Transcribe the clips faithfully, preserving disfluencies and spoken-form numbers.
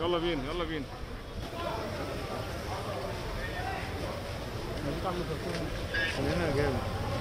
يلا بينا يلا بينا. هنا جامد.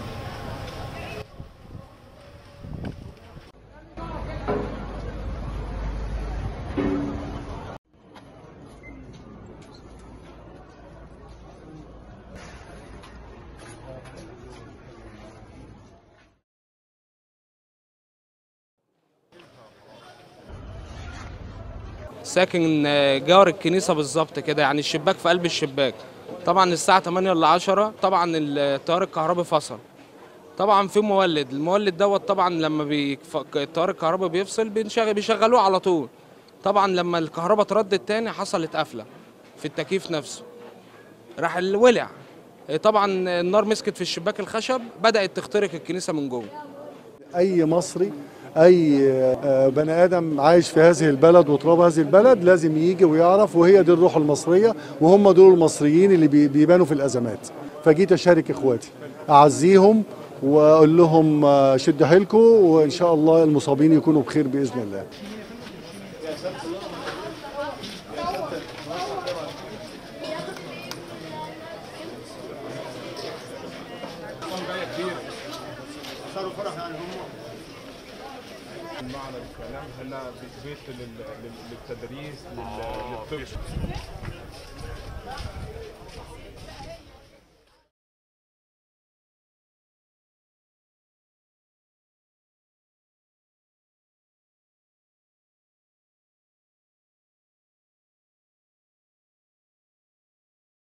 ساكن جار الكنيسه بالظبط كده، يعني الشباك في قلب الشباك. طبعا الساعه تمانية ل عشرة طبعا التيار الكهربي فصل. طبعا في مولد، المولد دوت طبعا لما بيف... التيار الكهربي بيفصل بنشغل بيشغلوه على طول. طبعا لما الكهرباء اتردت تاني حصلت قفله في التكييف نفسه، راح الولع. طبعا النار مسكت في الشباك الخشب، بدات تخترق الكنيسه من جوه. أي مصري، أي بني آدم عايش في هذه البلد وتراب هذه البلد لازم يجي ويعرف، وهي دي الروح المصرية، وهم دول المصريين اللي بيبانوا في الأزمات. فجيت أشارك إخواتي، أعزيهم وأقول لهم شدوا حيلكم، وإن شاء الله المصابين يكونوا بخير بإذن الله. معنى الكلام هنا بيت للتدريس للطب.